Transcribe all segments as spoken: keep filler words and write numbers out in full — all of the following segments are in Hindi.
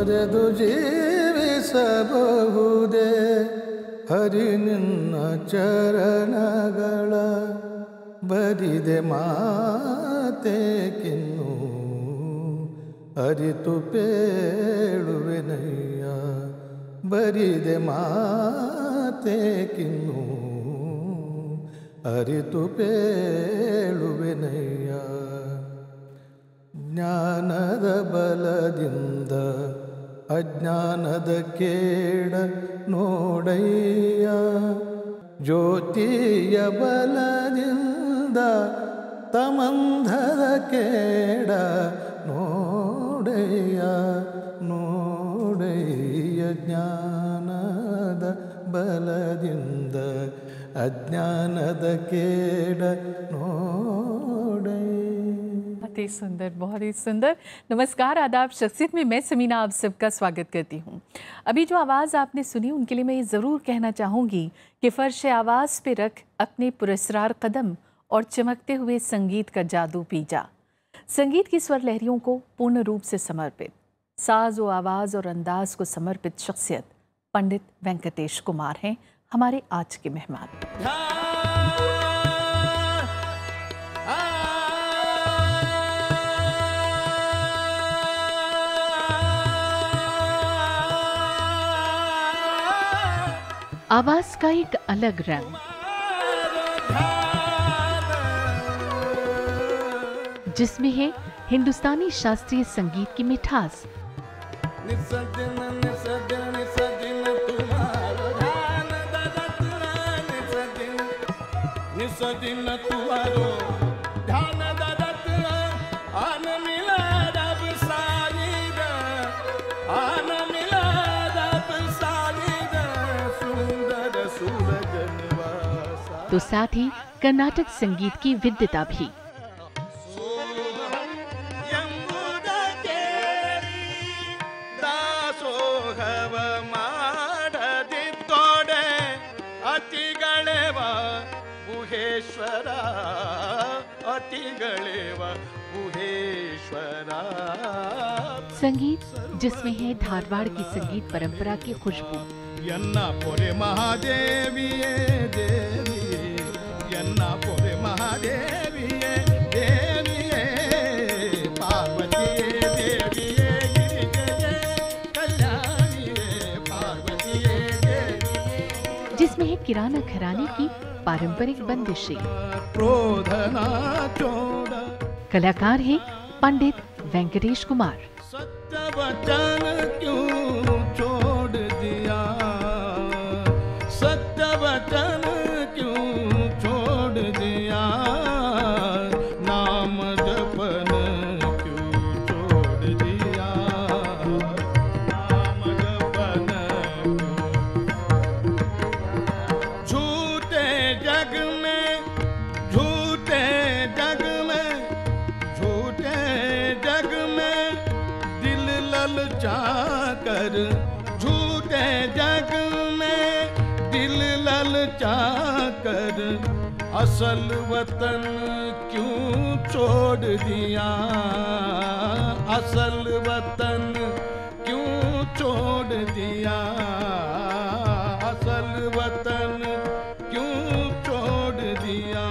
ತೊರೆದು ಜೀವಿಸಬಹುದೇ ಹರಿ ನಿನ್ನ ಚರಣಗಳ ಬರಿದೆ ಮಾತೇಕಿನ್ನು ಅರಿತು ಪೇಳುವೆನಯ್ಯ ಬರಿದೆ ಮಾತೇಕಿನ್ನು ಅರಿತು ಪೇಳುವೆನಯ್ಯ ಜ್ಞಾನದ ಬಲದಿಂದ ಅಜ್ಞಾನದ ಕೇಡ ನೋಡಯ್ಯ ಜ್ಯೋತಿಯ ಬಲದಿಂದ ತಮಂಧದ ಕೇಡ ನೋಡಯ್ಯ ನೋಡಯ್ಯ ಜ್ಞಾನದ ಬಲದಿಂದ अज्ञानद केड नोडे। बहुत ही सुंदर, बहुत ही सुंदर। नमस्कार, आदाब, शख्सियत में मैं समीना आप सबका स्वागत करती हूँ। अभी जो आवाज़ आपने सुनी उनके लिए मैं ये ज़रूर कहना चाहूँगी कि फ़र्श आवाज़ पे रख अपने पुरस्रार कदम और चमकते हुए संगीत का जादू पी जा। संगीत की स्वर लहरियों को पूर्ण रूप से समर्पित, साज व आवाज़ और अंदाज को समर्पित शख्सियत पंडित वेंकटेश कुमार हैं हमारे आज के मेहमान। आवाज का एक अलग रंग, जिसमें है हिंदुस्तानी शास्त्रीय संगीत की मिठास, तो साथ ही कर्नाटक संगीत की विद्वता भी। संगीत जिसमें है धारवाड़ की संगीत परंपरा की खुशबू, यन्ना पोरे महादेविये देविये, यन्ना पोरे महादेविये देविये, पार्वतीये देविये गिरिजये कल्याणिये, पार्वतीये देविये, जिसमें है किराना घराने की पारंपरिक बंदिशें। क्रोधना चोड़ा कलाकार हैं पंडित वेंकटेश कुमार। सत्य वचन क्यों छोड़ दिया, सत्य वचन क्यों छोड़ दिया, नाम जपन क्यों छोड़ दिया, नाम जपन झूठे जग में, झूठे जग में, झूठे जग में दिल ललचा कर, झूठे जग में दिल ललचा कर, असल वतन क्यों छोड़ दिया, असल वतन क्यों छोड़ दिया, असल वतन क्यों छोड़ दिया,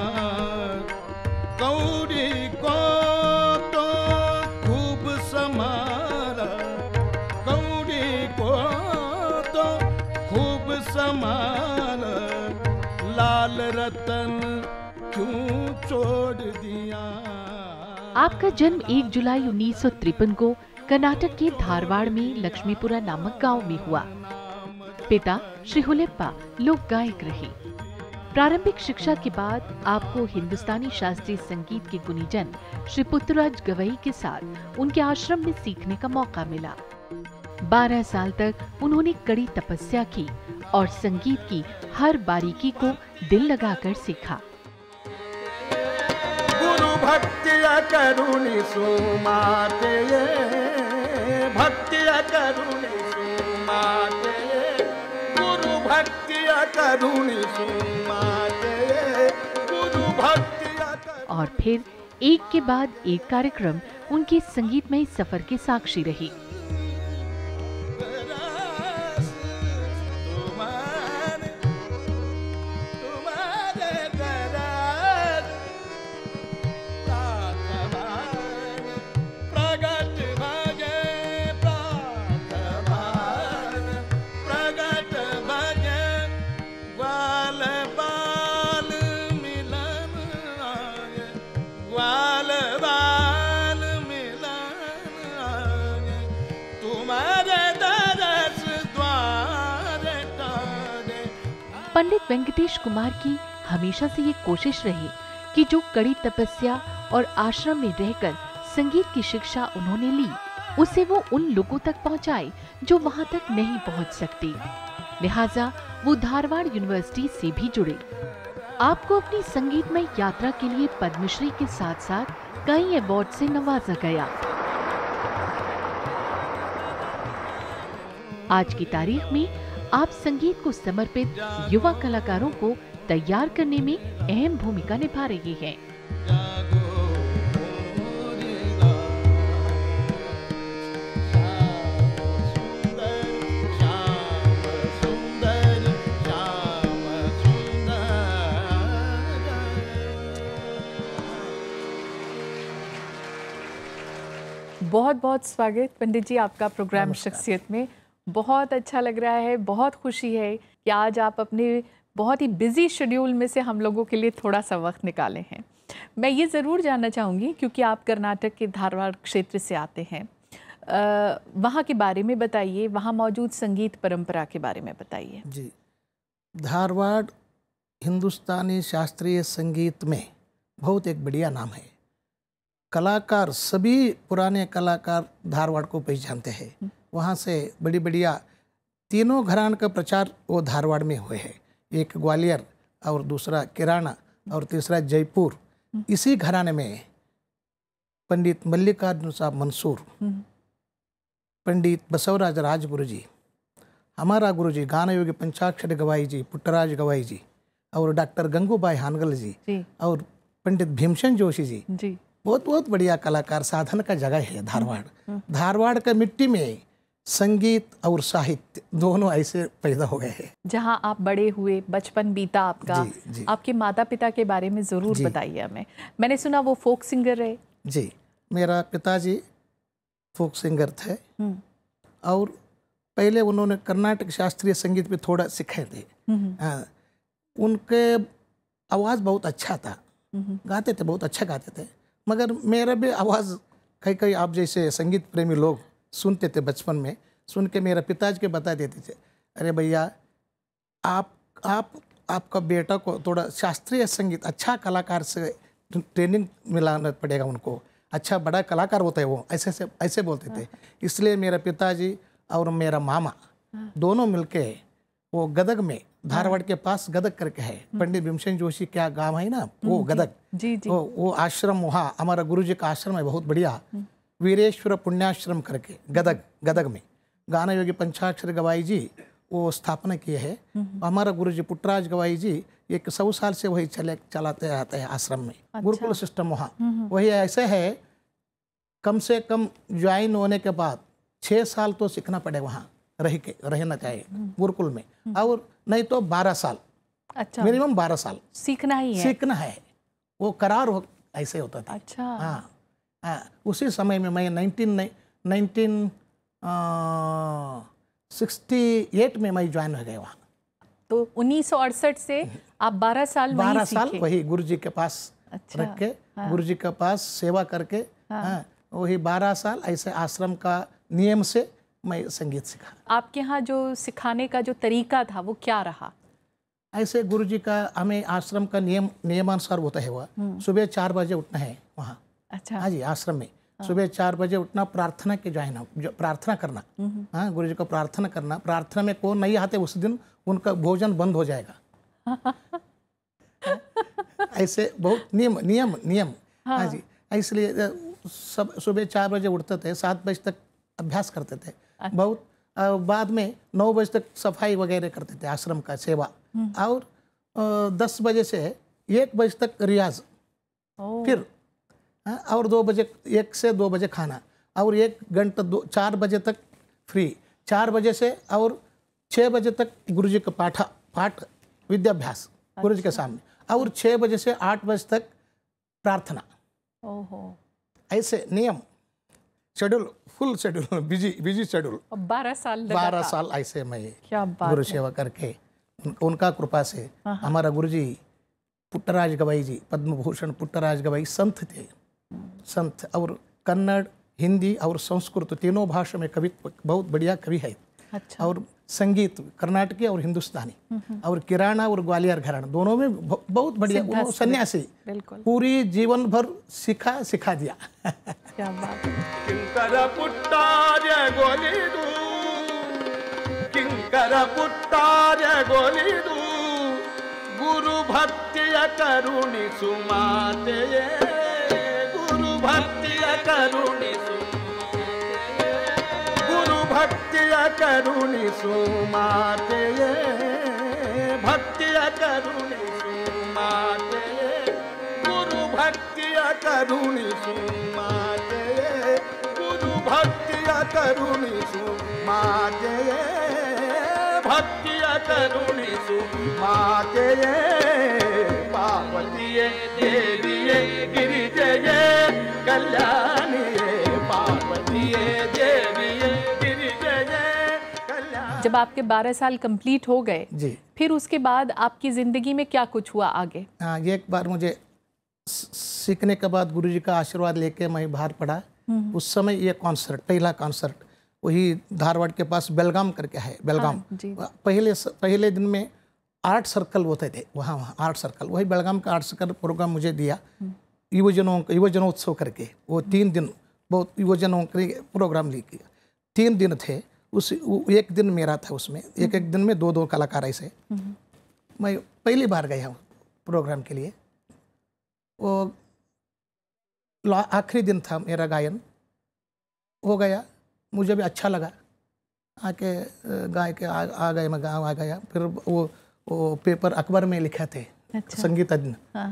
कौड़ी को तो खूब समारा, कौड़ी को तो खूब समारा, लाल रतन क्यों छोड़ दिया। आपका जन्म एक जुलाई उन्नीस सौ तिरपन को कर्नाटक के धारवाड़ में लक्ष्मीपुरा नामक गांव में हुआ। पिता श्री हुलेप्पा लोक गायक रहे। प्रारंभिक शिक्षा के बाद आपको हिंदुस्तानी शास्त्रीय संगीत के गुणीजन श्री पुत्रराज गवई के साथ उनके आश्रम में सीखने का मौका मिला। बारह साल तक उन्होंने कड़ी तपस्या की और संगीत की हर बारीकी को दिल लगाकर सीखा। गुरु भक्तिया करुणी सुमाते, भक्तिया करुणी सुमाते, गुरु भक्तिया करुणी सुमाते, गुरु भक्तिया। और फिर एक के बाद एक कार्यक्रम उनके संगीतमय सफर के साक्षी रही। पंडित वेंकटेश कुमार की हमेशा से ये कोशिश रही कि जो कड़ी तपस्या और आश्रम में रहकर संगीत की शिक्षा उन्होंने ली, उसे वो उन लोगों तक पहुंचाए जो वहां तक नहीं पहुंच सकते। लिहाजा वो धारवाड़ यूनिवर्सिटी से भी जुड़े। आपको अपनी संगीतमय यात्रा के लिए पद्मश्री के साथ साथ कई अवार्ड से नवाजा गया। आज की तारीख में आप संगीत को समर्पित युवा कलाकारों को तैयार करने में अहम भूमिका निभा रही हैं। बहुत बहुत स्वागत पंडित जी आपका प्रोग्राम शख्सियत में। बहुत अच्छा लग रहा है, बहुत खुशी है कि आज आप अपने बहुत ही बिजी शेड्यूल में से हम लोगों के लिए थोड़ा सा वक्त निकाले हैं। मैं ये ज़रूर जानना चाहूँगी, क्योंकि आप कर्नाटक के धारवाड़ क्षेत्र से आते हैं, आ, वहाँ के बारे में बताइए, वहाँ मौजूद संगीत परंपरा के बारे में बताइए। जी, धारवाड़ हिंदुस्तानी शास्त्रीय संगीत में बहुत एक बढ़िया नाम है। कलाकार, सभी पुराने कलाकार धारवाड़ को पहचानते हैं। वहाँ से बड़ी बढ़िया तीनों घरान का प्रचार वो धारवाड़ में हुए हैं। एक ग्वालियर और दूसरा किराना और तीसरा जयपुर। इसी घराने में पंडित मल्लिकार्जुन साहब मंसूर, पंडित बसवराज राजगुरु जी, हमारा गुरु जी गाना योगी पंचाक्षरी गवाई जी, पुट्टराज गवाई जी, और डॉक्टर गंगूबाई हानगल जी, जी और पंडित भीमसेन जोशी जी, जी बहुत बहुत बढ़िया कलाकार। साधन का जगह है धारवाड़। धारवाड़ का मिट्टी में संगीत और साहित्य दोनों ऐसे पैदा हो गए हैं। जहाँ आप बड़े हुए, बचपन बीता आपका, जी, जी। आपके माता पिता के बारे में ज़रूर बताइए हमें। मैंने सुना वो फोक सिंगर रहे। जी, मेरा पिताजी फोक सिंगर थे और पहले उन्होंने कर्नाटक शास्त्रीय संगीत पे थोड़ा सीखे थे। आ, उनके आवाज़ बहुत अच्छा था, गाते थे, बहुत अच्छा गाते थे। मगर मेरा भी आवाज़ कई कई आप जैसे संगीत प्रेमी लोग सुनते थे, बचपन में सुन के मेरा पिताजी के बता देते थे, अरे भैया आप आप आपका बेटा को थोड़ा शास्त्रीय संगीत, अच्छा कलाकार से ट्रेनिंग मिलाना पड़ेगा उनको, अच्छा बड़ा कलाकार होता है वो, ऐसे से ऐसे बोलते थे। इसलिए मेरा पिताजी और मेरा मामा दोनों मिलके वो गदग में, धारवाड़ के पास गदग करके है, पंडित भीमसेन जोशी क्या गांव है ना, वो गदग, जी जी वो, वो आश्रम, वहाँ हमारा गुरुजी का आश्रम है बहुत बढ़िया, वीरेश्वर पुण्याश्रम करके गदग गदग में गाना योगी पंचाक्षर गवाई जी वो स्थापना किए है। हमारा गुरुजी पुट्टराज गवाई जी एक सौ साल से वही चले चलाते आते हैं आश्रम में। अच्छा। गुरुकुल सिस्टम वहाँ वही ऐसे है, कम से कम ज्वाइन होने के बाद छः साल तो सीखना पड़े वहाँ रह के रहना चाहिए गुरुकुल में, और नहीं तो बारह साल, अच्छा मिनिमम बारह साल सीखना ही है, सीखना है, वो करार हो, ऐसे होता था। अच्छा हाँ हाँ। उसी समय में मैं नाइनटीन नाइनटीन सिक्सटी एट में मैं ज्वाइन हो गया वहाँ। तो उन्नीस सौ अड़सठ से आप बारह साल बारह साल वही गुरुजी के पास अच्छा, रख के हाँ। गुरुजी के पास सेवा करके हाँ। हाँ, वही बारह साल ऐसे आश्रम का नियम से मैं संगीत सीखा। आपके यहाँ जो सिखाने का जो तरीका था वो क्या रहा? ऐसे गुरुजी का हमें आश्रम का नियम नियमानुसार होता है, वह सुबह चार बजे उठना है वहाँ। अच्छा हाँ जी, आश्रम में हाँ। सुबह चार बजे उठना, प्रार्थना के ज्वाइन प्रार्थना करना, हाँ गुरुजी को प्रार्थना करना। प्रार्थना में कौन नहीं आते उस दिन उनका भोजन बंद हो जाएगा। ऐसे बहुत नियम नियम नियम हाँ, हाँ जी। इसलिए सब सुबह चार बजे उठते थे, सात बजे तक अभ्यास करते थे। अच्छा। बहुत आ, बाद में नौ बजे तक सफाई वगैरह करते थे आश्रम का सेवा, और आ, दस बजे से एक बजे तक रियाज, फिर आ, और दो बजे एक से दो बजे खाना, और एक घंटा दो चार बजे तक फ्री, चार बजे से और छः बजे तक गुरुजी का पाठ पाठ विद्याभ्यास गुरुजी के सामने, और छः बजे से आठ बजे तक प्रार्थना। ओहो, ऐसे नियम, schedule, full schedule, busy busy schedule. बारह साल बारह साल ऐसे मैं क्या गुरु सेवा करके उन, उनका कृपा से हमारा गुरुजी पुट्टराज गवाई जी, पद्म भूषण पुट्टराज गवाई संत थे, संत, और कन्नड़, हिंदी और संस्कृत तीनों भाषा में कवि, बहुत बढ़िया कवि है। अच्छा। और संगीत कर्नाटकी और हिंदुस्तानी, और किराना और ग्वालियर घराना दोनों में ब- बहुत बढ़िया। वो सन्यासी बिल्कुल पूरी जीवन भर सिखा सिखा दिया। क्या बात है। किंकर पुट्टार्य गोलिदू किंकर पुट्टार्य गोलिदू गुरु भक्तिय करुणिसु माते गुरु भक्तिय करुणिसु गुरु भक्तिय करुणिसु माते भक्तिय करुणिसु माते गुरु भक्तिय करुणिसु माते गुरु भक्तिय करुणिसु माते भक्तिय करुणिसु माते पार्वतीये देवीये गिरिजये कल्याणिये पार्वतीये देवीये गिरिजये कल्याणी। जब आपके बारह साल कंप्लीट हो गए जी फिर उसके बाद आपकी ज़िंदगी में क्या कुछ हुआ आगे? हाँ, एक बार मुझे स- सीखने के बाद गुरुजी का आशीर्वाद लेके मैं बाहर पड़ा। उस समय ये कॉन्सर्ट, पहला कॉन्सर्ट वही धारवाड़ के पास बेलगाम करके है, बेलगाम। हाँ, जी। पहले पहले दिन में आर्ट सर्कल होते थे वहाँ वहाँ आर्ट सर्कल, वही बेलगाम का आर्ट सर्कल प्रोग्राम मुझे दिया युवजनों युवजनोत्सव करके। वो तीन दिन बहुत युवजनों के प्रोग्राम लेके तीन दिन थे। उस वो एक दिन मेरा था उसमें, एक एक दिन में दो दो कलाकार ऐसे। मैं पहली बार गया हूँ प्रोग्राम के लिए। वो ला- आखिरी दिन था मेरा गायन हो गया, मुझे भी अच्छा लगा। आके अ, गाय के आ, आ गए, मैं गाँव आ गया। फिर वो वो पेपर अखबार में लिखे थे अच्छा। संगीतज्ञ हाँ।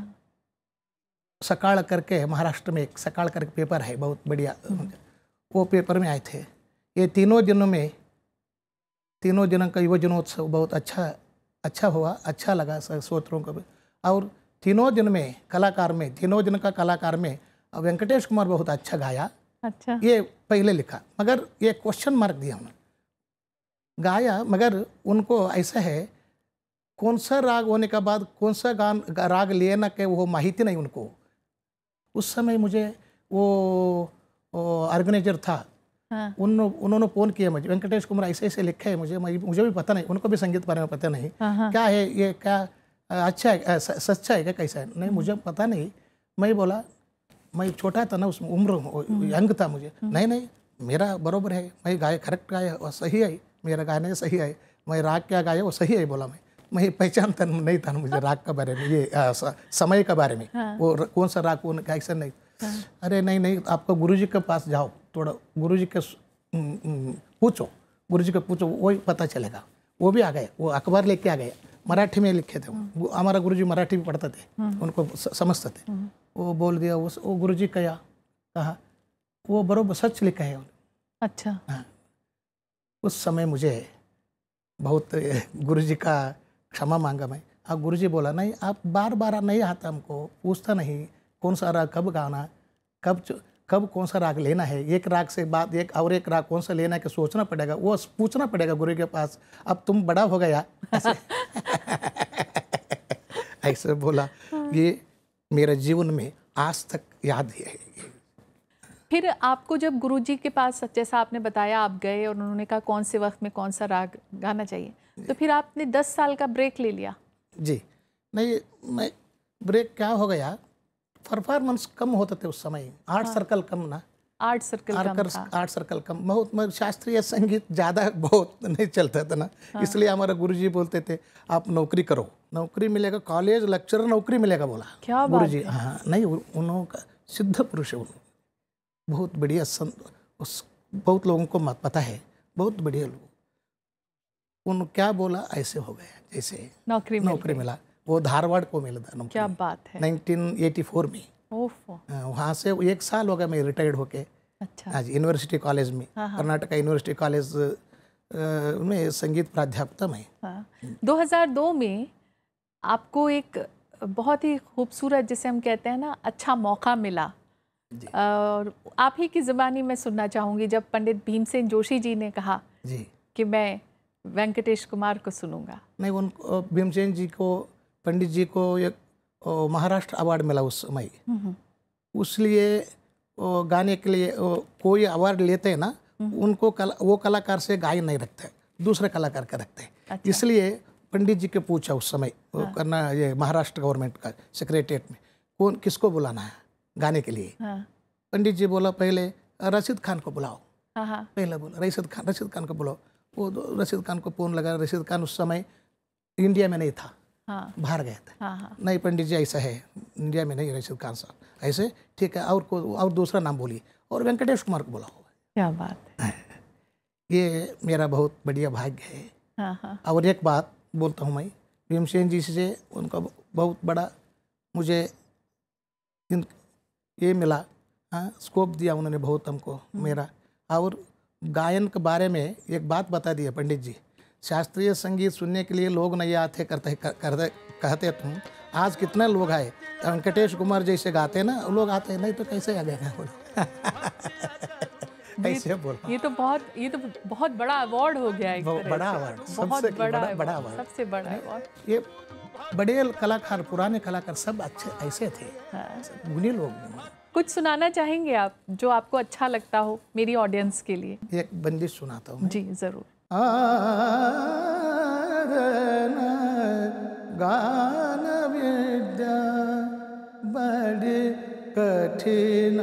सकाल करके, महाराष्ट्र में एक सकाल करके पेपर है बहुत बढ़िया, वो पेपर में आए थे। ये तीनों दिनों में तीनों दिनों का युवजनोत्सव बहुत अच्छा अच्छा हुआ, अच्छा लगा श्रोताओं को भी। और तीनों दिन में कलाकार में तीनों दिन का कलाकार में वेंकटेश कुमार बहुत अच्छा गाया, अच्छा। ये पहले लिखा। मगर ये क्वेश्चन मार्क दिया उन्होंने, गाया मगर उनको ऐसा है कौन सा राग होने के बाद कौन सा गान राग लेना के वो माहिती नहीं उनको। उस समय मुझे वो ऑर्गेनाइजर था, हाँ। उन उन्होंने फ़ोन किया मुझे, वेंकटेश कुमार ऐसे ऐसे लिखे है, मुझे मैं- मुझे भी पता नहीं, उनको भी संगीत बारे में पता नहीं, हाँ, हाँ। क्या है ये, क्या अच्छा है, अ, स- सच्चा है क्या, कैसा है, नहीं मुझे पता नहीं। मैं बोला, मैं छोटा था ना उसमें, उम्र यंग था मुझे, नहीं नहीं मेरा बरोबर है, मैं गाय करेक्ट गाया वो सही है, मेरा गाने सही है, मैं राग क्या गाया वो सही है बोला। मैं मैं पहचानता नहीं था मुझे राग के बारे में, ये आ, स, समय के बारे में, हाँ। वो र- कौन सा राग कौन कैसा नहीं। अरे नहीं नहीं आपको गुरुजी के पास जाओ, थोड़ा गुरुजी के स- उम, उम, पूछो, गुरुजी के पूछो, वही पता चलेगा। वो भी आ गए, वो अखबार लेके आ गए, मराठी में लिखे थे वो। हमारा गुरुजी मराठी में पढ़ते थे, उनको स- समझते थे। वो बोल दिया, उस वो गुरुजी कहा कहा वो बरोबर सच लिखा है। अच्छा। हाँ, उस समय मुझे बहुत गुरुजी का क्षमा मांगा मैं। हाँ, गुरुजी बोला नहीं आप बार बार नहीं आता, हमको पूछता नहीं कौन सा राग कब गाना, कब च- कब कौन सा राग लेना है, एक राग से बाद एक और एक राग कौन सा लेना है कि सोचना पड़ेगा, वो पूछना पड़ेगा गुरु के पास। अब तुम बड़ा हो गया ऐसे ऐसे बोला। ये मेरे जीवन में आज तक याद है। फिर आपको जब गुरुजी के पास, जैसा आपने बताया, आप गए और उन्होंने कहा कौन से वक्त में कौन सा राग गाना चाहिए, तो फिर आपने दस साल का ब्रेक ले लिया? जी नहीं, मैं ब्रेक क्या हो गया, परफॉर्मेंस कम होते थे उस समय, आर्ट सर्कल कम ना, आर्ट सर्कल कम आर्ट था। आर्ट सर्कल कम बहुत, मगर शास्त्रीय संगीत ज़्यादा बहुत नहीं चलता था ना। इसलिए हमारे गुरुजी बोलते थे आप नौकरी करो, नौकरी मिलेगा, कॉलेज लेक्चरर नौकरी मिलेगा बोला। क्या बात गुरुजी है। हाँ नहीं, उन्होंने का सिद्ध पुरुष है, उन्होंने बहुत बढ़िया संत, उस बहुत लोगों को मत पता है, बहुत बढ़िया लोग। उन्होंने क्या बोला ऐसे हो गया, जैसे नौकरी मिल नौकरी गई। मिला। वो धारवाड़ को मिला था क्या नौकरी बात है। नाइनटीन एटी फोर में। ओफो। हाँ, वहाँ से एक साल हो गया मैं रिटायर्ड होके। अच्छा। आज यूनिवर्सिटी कॉलेज में, हाँ, हाँ। कर्नाटका यूनिवर्सिटी कॉलेज अ, में संगीत प्राध्यापक मैं। हाँ। दो हज़ार दो में आपको एक बहुत ही खूबसूरत, जिसे हम कहते हैं ना, अच्छा मौका मिला। और आप ही की ज़बानी में सुनना चाहूँगी, जब पंडित भीमसेन जोशी जी ने कहा जी कि मैं वेंकटेश कुमार को सुनूंगा। नहीं, उन भीमसेन जी को, पंडित जी को एक अ, महाराष्ट्र अवार्ड मिला उस समय। उसलिए वो गाने के लिए वो कोई अवार्ड लेते हैं ना, उनको कला, वो कलाकार से गायन नहीं रखते, दूसरे कलाकार का रखते हैं। अच्छा। इसलिए पंडित जी के पूछा उस समय वो करना, ये महाराष्ट्र गवर्नमेंट का सेक्रेटरीट में कौन किसको बुलाना है गाने के लिए। हाँ पंडित जी बोला पहले रशीद खान को बुलाओ। हाँ हाँ पहले बोला रशीद खान रशीद खान को बुलाओ। वो दो- रशीद खान को फोन लगा। रशीद खान उस समय इंडिया में नहीं था, हाँ बाहर गए थे। हाँ हाँ नहीं पंडित जी ऐसा है, इंडिया में नहीं रशीद खान साहब ऐसे, ठीक है। और को और दूसरा नाम बोलिए और वेंकटेश कुमार को बुलाओ। क्या बात है। ये मेरा बहुत बढ़िया भाग्य है। हाँ हाँ और एक बात बोलता हूँ मैं, भीमसेन जी से उनका बहुत बड़ा मुझे इन ये मिला, हाँ स्कोप दिया उन्होंने बहुत हमको मेरा। और गायन के बारे में एक बात बता दिया पंडित जी, शास्त्रीय संगीत सुनने के लिए लोग नहीं आते करते करते कहते तुम, आज कितने लोग आए। वेंकटेश कुमार जैसे गाते हैं ना लोग आते हैं, नहीं तो कैसे आ गए ऐसे बोला। ये तो बहुत ये तो बहुत बड़ा अवार्ड हो गया एक बहुत तरह बड़ा से। अवार्ड, बहुत सबसे बड़ा बड़ा- बड़ा award, अवार्ड। सबसे बड़ा अवार्ड। ये बड़े कलाकार, पुराने कलाकार सब अच्छे ऐसे थे, हाँ। गुणी लोग। कुछ सुनाना चाहेंगे आप जो आपको अच्छा लगता हो मेरी ऑडियंस के लिए? एक बंदिश सुनाता हूँ। जी जरूर। गान विद्या बड़ी कठिन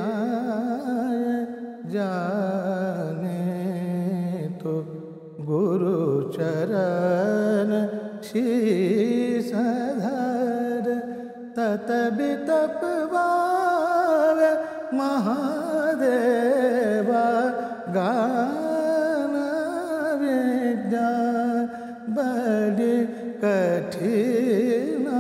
जाने तो गुरु चरण शीश धर तत बितप बावे महादेवा गान विद्या बड़ी कठिन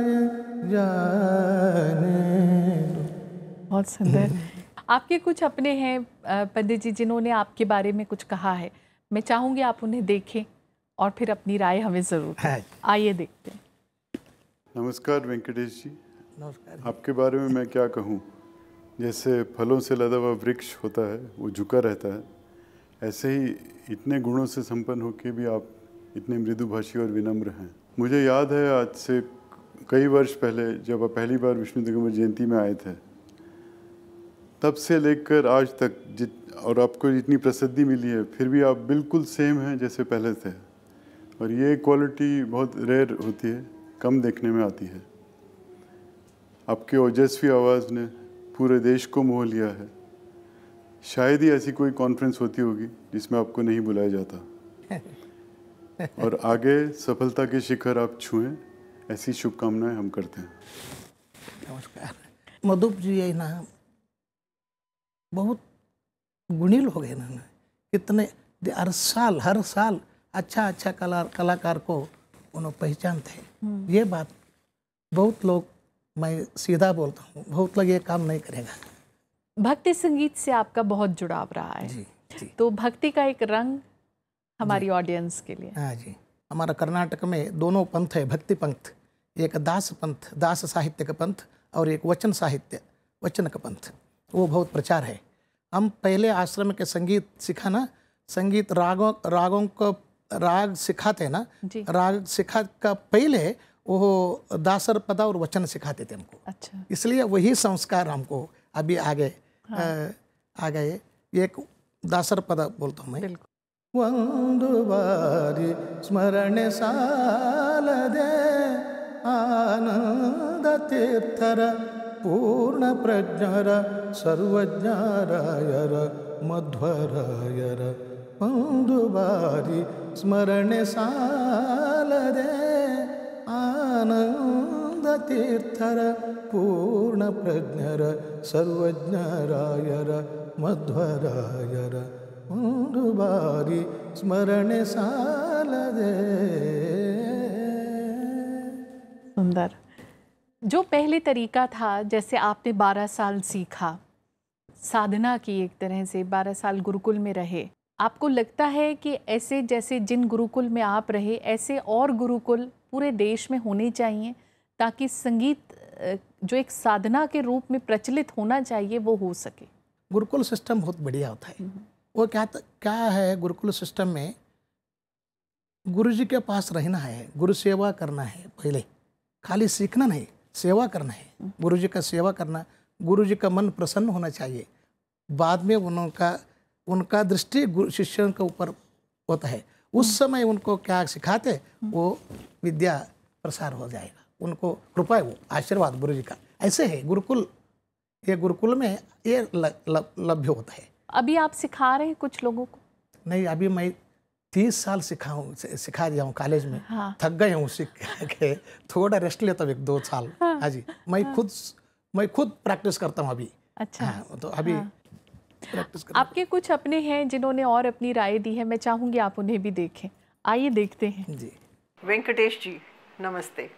जाने। बहुत सुंदर। आपके कुछ अपने हैं अ, पंडित जी जिन्होंने आपके बारे में कुछ कहा है, मैं चाहूँगी आप उन्हें देखें और फिर अपनी राय हमें ज़रूर दें। है। आइए देखते हैं। नमस्कार वेंकटेश जी, नमस्कार। आपके बारे में मैं क्या कहूँ। जैसे फलों से लदा हुआ वृक्ष होता है वो झुका रहता है, ऐसे ही इतने गुणों से संपन्न होकर भी आप इतने मृदुभाषी और विनम्र हैं। मुझे याद है आज से कई वर्ष पहले जब आप पहली बार विष्णु दिगंबर जयंती में आए थे, तब से लेकर आज तक जित और आपको जितनी प्रसिद्धि मिली है, फिर भी आप बिल्कुल सेम हैं जैसे पहले थे। और ये क्वालिटी बहुत रेयर होती है, कम देखने में आती है। आपकी ओजस्वी आवाज़ ने पूरे देश को मोह लिया है। शायद ही ऐसी कोई कॉन्फ्रेंस होती होगी जिसमें आपको नहीं बुलाया जाता। और आगे सफलता के शिखर आप छुएं, ऐसी शुभकामनाएं हम करते हैं। नमस्कार। मधुप जी है ना, बहुत गुणी लोग हैं ना, कितने हर साल हर साल अच्छा अच्छा कला कलाकार को उन्होंने पहचानते हैं। ये बात बहुत लोग, मैं सीधा बोलता हूँ, बहुत लोग ये काम नहीं करेगा। भक्ति संगीत से आपका बहुत जुड़ाव रहा है। जी जी तो भक्ति का एक रंग हमारी ऑडियंस के लिए। हाँ जी। हमारा कर्नाटक में दोनों पंथ है, भक्ति पंथ, एक दास पंथ, दास साहित्य का पंथ, और एक वचन साहित्य, वचन का पंथ, वो बहुत प्रचार है। हम पहले आश्रम के संगीत सिखाना, संगीत रागों रागों को राग सिखाते हैं ना, जी। राग सिखा का पहले वो दासर पदा और वचन सिखाते थे हमको। अच्छा। इसलिए वही संस्कार हमको अभी आगे हाँ। आ गए। एक दासर पदा बोलता हूँ मैं। बिल्कुल। ಒಂದು ಬಾರಿ ಸ್ಮರಣೆ ಸಾಲದೆ ಆನಂದ ತೀರ್ಥರ ಪೂರ್ಣ ಪ್ರಜ್ಞರ ಸರ್ವಜ್ಞರಾಯರ ಮಧ್ವರಾಯರ ಒಂದು ಬಾರಿ ಸ್ಮರಣೆ ಸಾಲದೆ ಆನಂದ ತೀರ್ಥರ ಪೂರ್ಣ ಪ್ರಜ್ಞರ ಸರ್ವಜ್ಞರಾಯರ ಮಧ್ವರಾಯರ ಒಂದು ಬಾರಿ ಸ್ಮರಣೆ ಸಾಲದೆ। सुंदर। जो पहले तरीका था, जैसे आपने बारह साल सीखा, साधना की, एक तरह से बारह साल गुरुकुल में रहे, आपको लगता है कि ऐसे जैसे जिन गुरुकुल में आप रहे, ऐसे और गुरुकुल पूरे देश में होने चाहिए ताकि संगीत जो एक साधना के रूप में प्रचलित होना चाहिए वो हो सके? गुरुकुल सिस्टम बहुत बढ़िया होता है। वो क्या क्या है गुरुकुल सिस्टम में, गुरु जी के पास रहना है, गुरु सेवा करना है, पहले खाली सीखना नहीं, सेवा करना है, गुरु जी का सेवा करना, गुरु जी का मन प्रसन्न होना चाहिए। बाद में उनका उनका दृष्टि गुरु शिष्यों के ऊपर होता है, उस समय उनको क्या सिखाते वो विद्या प्रसार हो जाएगा, उनको कृपा है, वो आशीर्वाद गुरु जी का। ऐसे है गुरुकुल, ये गुरुकुल में ये ल, ल, लभ्य होता है। अभी आप सिखा रहे हैं कुछ लोगों को? नहीं, अभी मैं तीस साल सिखाऊँ सिखा दिया हूँ कॉलेज में। हाँ। थक गए हूँ सीख के, थोड़ा रेस्ट लेता हूँ एक दो साल। हाँ, हाँ जी, मैं हाँ। खुद मैं खुद प्रैक्टिस करता हूँ अभी। अच्छा। हाँ, तो अभी हाँ। प्रैक्टिस करता। आपके कुछ अपने हैं जिन्होंने और अपनी राय दी है, मैं चाहूँगी आप उन्हें भी देखें। आइए देखते हैं जी। वेंकटेश जी नमस्ते।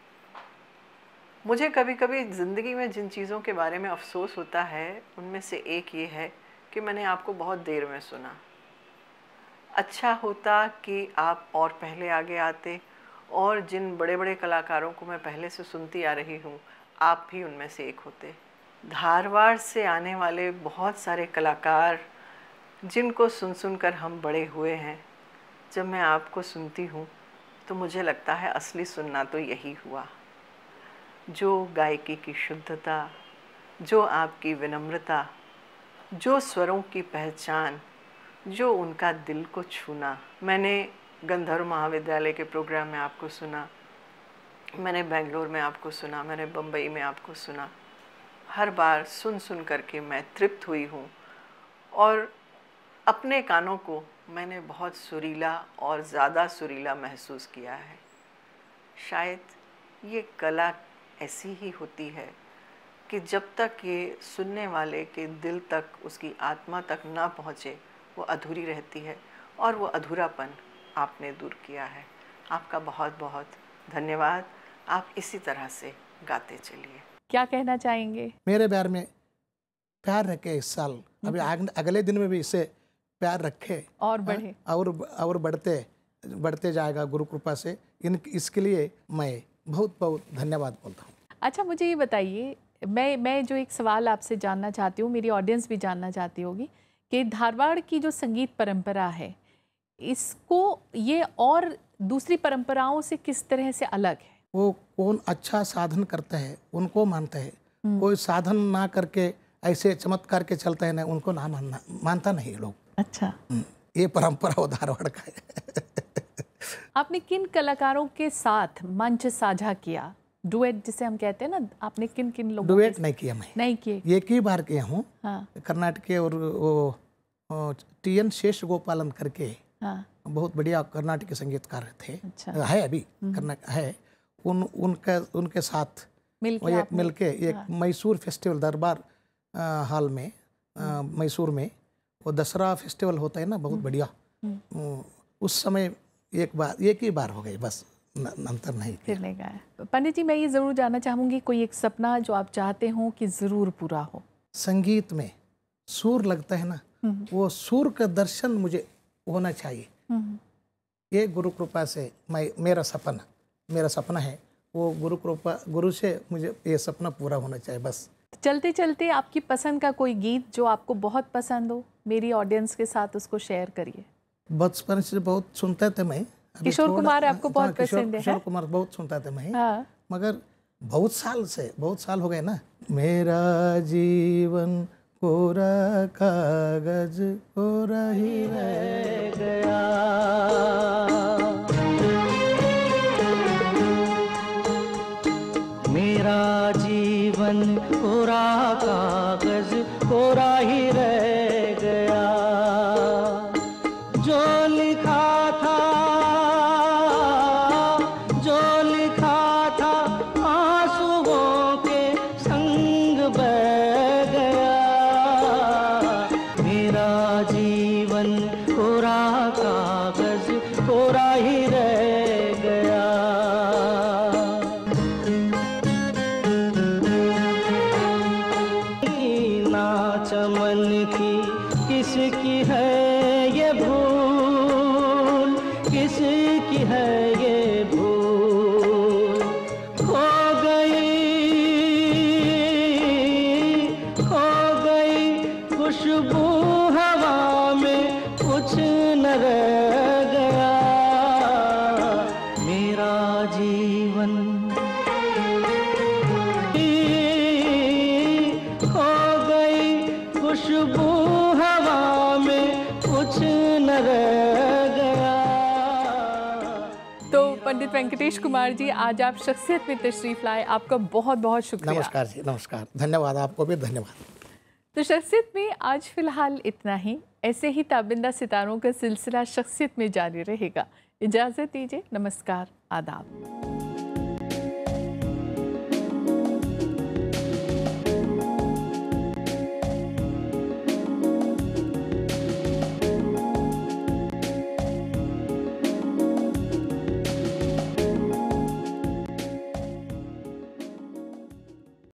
मुझे कभी कभी ज़िंदगी में जिन चीज़ों के बारे में अफसोस होता है उनमें से एक ये है कि मैंने आपको बहुत देर में सुना। अच्छा होता कि आप और पहले आगे आते, और जिन बड़े बड़े कलाकारों को मैं पहले से सुनती आ रही हूँ आप भी उनमें से एक होते। धारवाड़ से आने वाले बहुत सारे कलाकार जिनको सुन सुन कर हम बड़े हुए हैं, जब मैं आपको सुनती हूँ तो मुझे लगता है असली सुनना तो यही हुआ। जो गायकी की शुद्धता, जो आपकी विनम्रता, जो स्वरों की पहचान, जो उनका दिल को छूना। मैंने गंधर्व महाविद्यालय के प्रोग्राम में आपको सुना, मैंने बेंगलोर में आपको सुना, मैंने बम्बई में आपको सुना। हर बार सुन सुन करके मैं तृप्त हुई हूँ, और अपने कानों को मैंने बहुत सुरीला और ज़्यादा सुरीला महसूस किया है। शायद ये कला ऐसी ही होती है कि जब तक ये सुनने वाले के दिल तक, उसकी आत्मा तक ना पहुँचे, वो अधूरी रहती है, और वो अधूरापन आपने दूर किया है। आपका बहुत बहुत धन्यवाद। आप इसी तरह से गाते चलिए। क्या कहना चाहेंगे? मेरे बारे में प्यार रखे इस साल, अभी अगले दिन में भी इसे प्यार रखे और बढ़े, और और बढ़ते बढ़ते जाएगा गुरु कृपा से। इन इसके लिए मैं बहुत बहुत धन्यवाद बोलता हूँ। अच्छा, मुझे ये बताइए, मैं मैं जो एक सवाल आपसे जानना चाहती हूँ, मेरी ऑडियंस भी जानना चाहती होगी कि धारवाड़ की जो संगीत परंपरा है, इसको ये और दूसरी परंपराओं से किस तरह से अलग है? वो कौन अच्छा साधन करता है उनको मानते हैं, कोई साधन ना करके ऐसे चमत्कार के चलता है ना, उनको ना मानना मानता नहीं लोग। अच्छा, ये परंपरा वो धारवाड़ का है। आपने किन कलाकारों के साथ मंच साझा किया? डुएट जिसे हम कहते हैं ना, आपने किन किन लोगों? डुएट नहीं किया मैं, नहीं किए। एक ही बार किया हूँ। हाँ। कर्नाटक के और वो टी एन शेष गोपालन करके, हाँ। बहुत बढ़िया कर्नाटकी संगीतकार थे। अच्छा। है अभी कर्नाटक है, उन उनका उनके साथ मिलके एक मिलके एक हाँ। मैसूर फेस्टिवल दरबार हॉल में, मैसूर में वो दसरा फेस्टिवल होता है ना, बहुत बढ़िया। उस समय एक बार एक ही बार हो गई बस, अंतर नहीं फिर नहीं गाया। पंडित जी, मैं ये ज़रूर जानना चाहूँगी, कोई एक सपना जो आप चाहते हो कि ज़रूर पूरा हो? संगीत में सुर लगता है ना, वो सुर का दर्शन मुझे होना चाहिए। ये गुरु कृपा से मैं मेरा सपना मेरा सपना है, वो गुरु कृपा गुरु से मुझे ये सपना पूरा होना चाहिए बस। चलते चलते आपकी पसंद का कोई गीत जो आपको बहुत पसंद हो, मेरी ऑडियंस के साथ उसको शेयर करिए। बचपन से बहुत सुनते थे मैं। किशोर कुमार आपको बहुत पसंद है? किशोर कुमार बहुत सुनता था मैं। हाँ। मगर बहुत साल से बहुत साल हो गए ना। मेरा जीवन कोरा कागज कोरा ही रह गया, मेरा जीवन कोरा कागज कोरा ही रह गया, जो लिखा था जो लिखा था आंसुओं के संग बह गया, मेरा जीवन कोरा कागज कोरा ही रह गया। चमन की किसकी है ये भूल, किसकी है ये भूल, खो गई खो गई खुशबू हवा में, कुछ न रह गया, मेरा जीवन खुशबू हवा में, कुछ न रह गया। पंडित वेंकटेश कुमार जी, आज आप शख्सियत में तशरीफ लाए, आपका बहुत बहुत शुक्रिया। नमस्कार जी, नमस्कार, धन्यवाद, आपको भी धन्यवाद। तो शख्सियत में आज फिलहाल इतना ही। ऐसे ही ताबिंदा सितारों का सिलसिला शख्सियत में जारी रहेगा। इजाज़त दीजिए, नमस्कार, आदाब।